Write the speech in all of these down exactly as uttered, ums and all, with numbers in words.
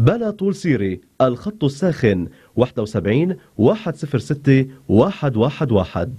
بلا طول سيري. الخط الساخن واحد وسبعين واحد صفر ستة واحد واحد واحد.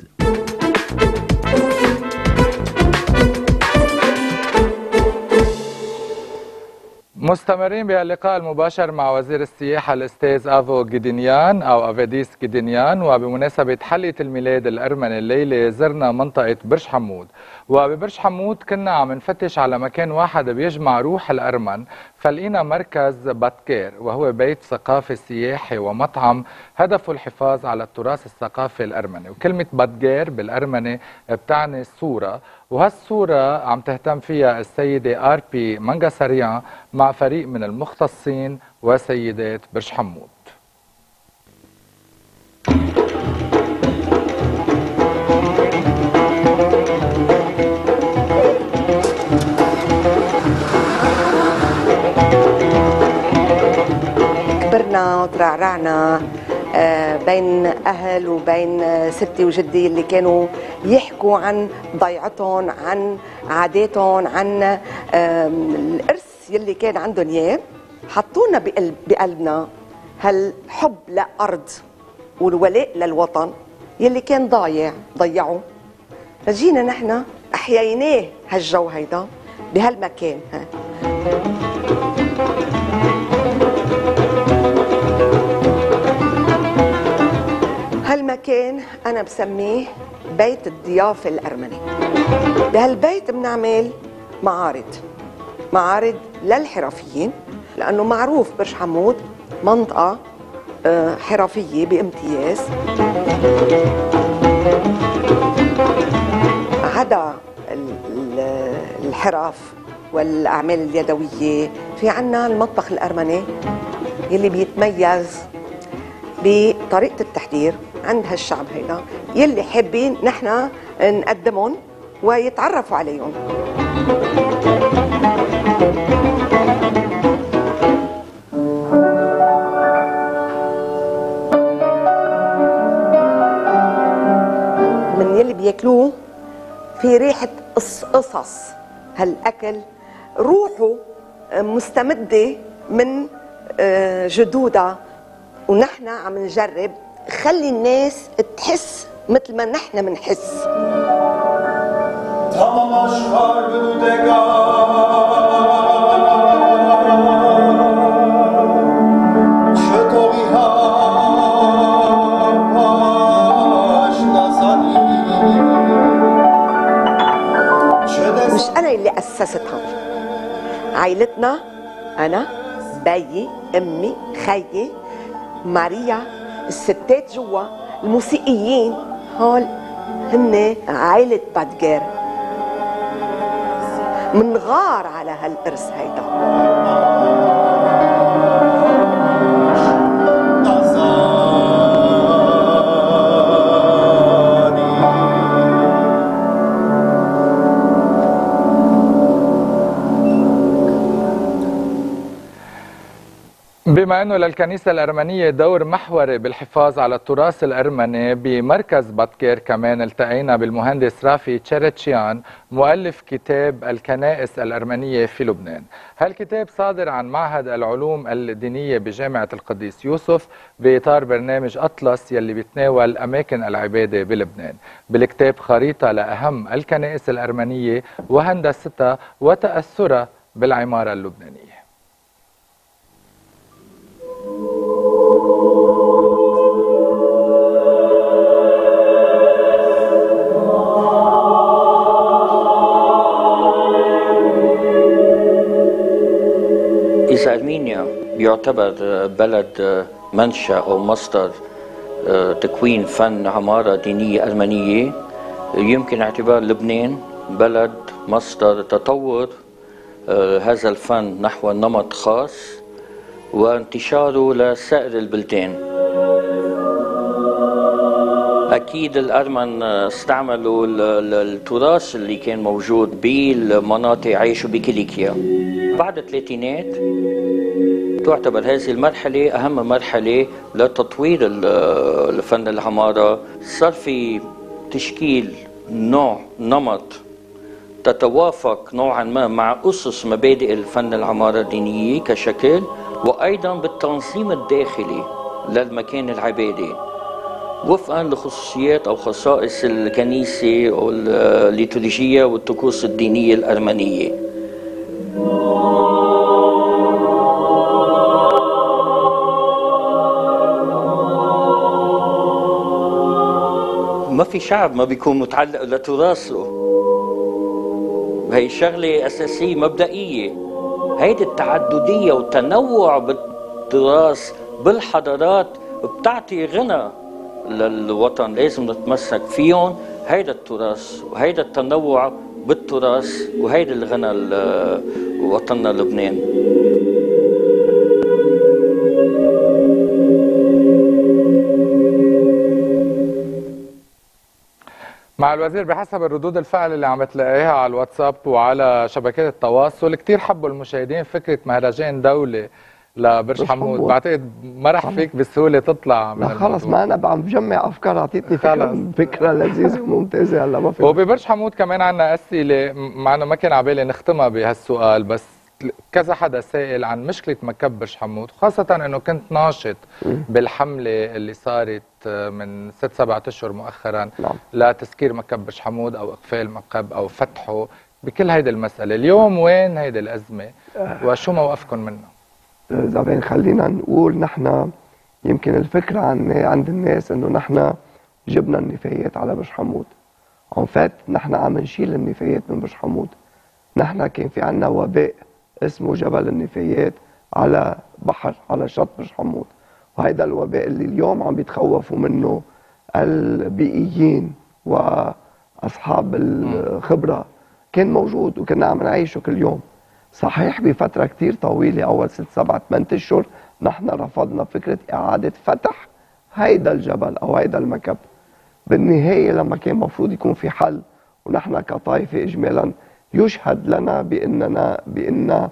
مستمرين باللقاء المباشر مع وزير السياحة الأستاذ آفو جدينيان أو أفاديس جدينيان. وبمناسبة حلية الميلاد الأرمني الليلة زرنا منطقة برج حمود، وببرج حمود كنا عم نفتش على مكان واحد بيجمع روح الأرمن، فلقينا مركز باتكير وهو بيت ثقافي سياحي ومطعم هدفه الحفاظ على التراث الثقافي الأرمني. وكلمة باتكير بالأرمني بتعني صورة، وهالصورة عم تهتم فيها السيدة آر بي منغاساريان مع فريق من المختصين وسيدات برج حمود. كبرنا وترعرعنا بين أهل وبين ستي وجدي اللي كانوا يحكوا عن ضيعتهم، عن عاداتهم، عن الإرث يلي كان عندهم إياه. حطونا بقلب بقلبنا هالحب لأرض والولاء للوطن يلي كان ضايع ضيعوه، فجينا نحن أحييناه هالجو هيدا بهالمكان. هالمكان أنا بسميه بيت الضيافة الأرمني. بهالبيت بنعمل معارض معارض للحرفيين، لأنه معروف برج حمود منطقة حرفية بامتياز. عدا الحرف والأعمال اليدوية، في عنا المطبخ الأرمني يلي بيتميز بطريقة التحضير عند هالشعب هيدا يلي حابين نحن نقدمهم ويتعرفوا عليهم. من يلي بياكلوه في ريحة قصص هالأكل، روحه مستمدة من جدودها، ونحن عم نجرب خلي الناس تحس مثل ما نحن منحس. مش أنا اللي أسستها، عائلتنا، أنا، بيي، أمي، خيي، ماريا، الستات جوا، الموسيقيين، هول هن عائلة باتكير. منغار على هالإرث هيدا. بما أنه للكنيسة الأرمنية دور محوري بالحفاظ على التراث الأرمني بمركز باتكير، كمان التقينا بالمهندس رافي تشيرتشيان مؤلف كتاب الكنائس الأرمنية في لبنان. هالكتاب صادر عن معهد العلوم الدينية بجامعة القديس يوسف بإطار برنامج أطلس يلي بيتناول أماكن العبادة بلبنان. بالكتاب خريطة لأهم الكنائس الأرمنية وهندستها وتأثرها بالعمارة اللبنانية. إذا أرمينيا يعتبر بلد منشأ أو مصدر تكوين فن عمارة دينية أرمنية، يمكن اعتبار لبنان بلد مصدر تطور هذا الفن نحو نمط خاص وانتشاره لسائر البلدان. أكيد الأرمن استعملوا التراث اللي كان موجود بالمناطق عيشوا بكيليكيا. بعد الثلاثينات تعتبر هذه المرحلة أهم مرحلة لتطوير الفن العمارة. صار في تشكيل نوع نمط تتوافق نوعا ما مع أسس مبادئ الفن العمارة الدينية كشكل، وأيضا بالتنظيم الداخلي للمكان العبادي وفقا لخصوصيات أو خصائص الكنيسة والليتورجية والطقوس الدينية الأرمنية. ما في شعب ما بيكون متعلق لتراثه، هي شغلة أساسية مبدئية. هيدي التعددية والتنوع بالتراث بالحضارات بتعطي غنى للوطن، لازم نتمسك فيهم. هيدا التراث وهيدا التنوع بالتراث وهيدا الغنى لوطننا لبنان. مع الوزير، بحسب الردود الفعل اللي عم تلاقيها على الواتساب وعلى شبكات التواصل، كتير حبوا المشاهدين فكرة مهرجان دولي لبرج حمود. بعتقد ما رح فيك بسهولة تطلع من لا خلص، ما أنا عم بجمع أفكار. أعطيتني فكرة, فكرة لذيذة وممتازة. هلا ما في. وببرج حمود كمان عنا أسئلة، مع إنه ما كان على بالي نختمها بهالسؤال، بس كذا حدا سائل عن مشكلة مكب برج حمود، خاصة إنه كنت ناشط بالحملة اللي صارت من ست سبعة أشهر مؤخرا نعم. لتسكير مكب برج حمود أو إقفال مكب أو فتحه. بكل هيدي المسألة اليوم وين هيدي الأزمة وشو موقفكم منها؟ زبين خلينا نقول نحن يمكن الفكرة عن عند الناس إنه نحن جبنا النفايات على برج حمود. عم فات نحن عم نشيل النفايات من برج حمود. نحن كان في عنا وباء اسمه جبل النفايات على بحر على شط برج حمود، وهيدا الوباء اللي اليوم عم بيتخوفوا منه البيئيين واصحاب الخبره كان موجود وكنا عم نعيشه كل يوم. صحيح بفتره كثير طويله اول ست سبعة ثمان اشهر نحن رفضنا فكره اعاده فتح هيدا الجبل او هيدا المكب. بالنهايه لما كان المفروض يكون في حل، ونحن كطائفه اجمالا يشهد لنا باننا بان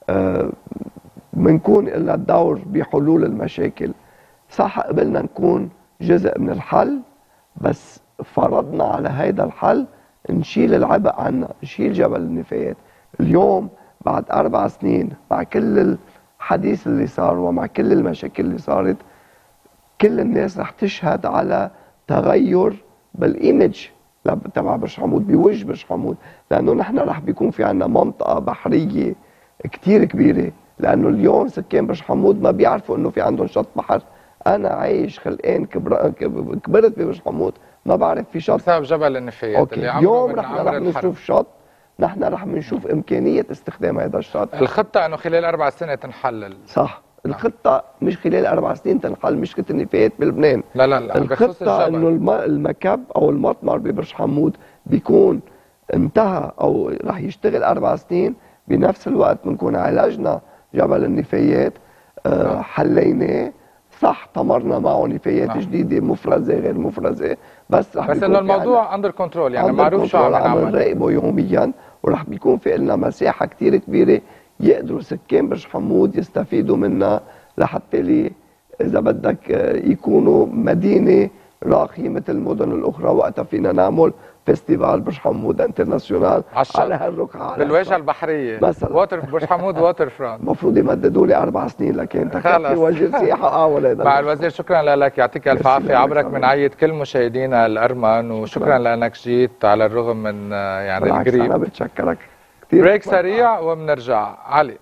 بنكون آه إلا الدور بحلول المشاكل. صح قبلنا نكون جزء من الحل، بس فرضنا على هيدا الحل نشيل العبء عنا، نشيل جبل النفايات. اليوم بعد أربع سنين مع كل الحديث اللي صار ومع كل المشاكل اللي صارت، كل الناس رح تشهد على تغير بالايمج تبع برج حمود، بوجه برج حمود، لانه نحن رح بيكون في عنا منطقه بحريه كتير كبيره. لانه اليوم سكان برج حمود ما بيعرفوا انه في عندهم شط بحر. انا عايش خلقان كبرت ببرج حمود ما بعرف في شط بسبب جبل النفايات اللي عمره اليوم من رح عمر رح نشوف شط. نحن رح نشوف امكانيه استخدام هذا الشط. الخطه انه خلال اربع سنين تنحل. صح. الخطة مش خلال أربع سنين تنحل مشكلة النفايات بلبنان. لا لا لا. الخطة إنه المكب أو المطمر ببرج حمود بيكون انتهى أو رح يشتغل أربع سنين، بنفس الوقت بنكون عالجنا جبل النفايات، آه حليناه. صح طمرنا معه نفايات نعم. جديدة مفرزة غير مفرزة، بس رح بس إنه الموضوع أندر كنترول، يعني معروف شو عم نعمل. عم نراقبه يوميا، ورح بيكون في لنا مساحة كتير كبيرة يقدروا سكان برج حمود يستفيدوا منها، لحتى لي اذا بدك يكونوا مدينه راقيه مثل المدن الاخرى. وقتها فينا نعمل فيستيفال برج حمود انترناسيونال على هالرقعه بالواجهه البحريه مثلا. ووتر برج حمود ووتر فرونت. المفروض يمددوا لي اربع سنين لكن تكفي وجه سياحه اول هذا. مع الوزير، شكرا لك، يعطيك الف عافيه. عبرك من عيد كل مشاهدينا الارمن، وشكرا لانك جيت على الرغم من يعني القريب. انا بتشكرك كثير. بريك سريع وبنرجع. علي.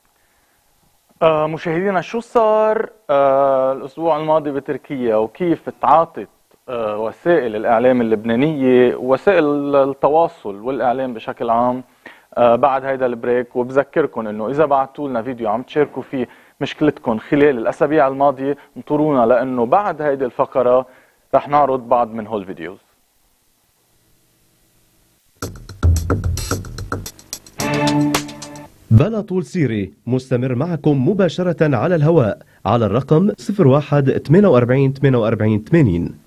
آه مشاهدينا، شو صار آه الأسبوع الماضي بتركيا، وكيف تعاطت آه وسائل الإعلام اللبنانية ووسائل التواصل والإعلام بشكل عام آه بعد هيدا البريك. وبذكركم إنه إذا بعتوا لنا فيديو عم تشاركوا فيه مشكلتكم خلال الأسابيع الماضية انطرونا، لأنه بعد هيدي الفقرة رح نعرض بعض من هول الفيديوز. بلا طول سيري مستمر معكم مباشرة على الهواء على الرقم صفر واحد ثمانية أربعة ثمانية أربعة ثمانين.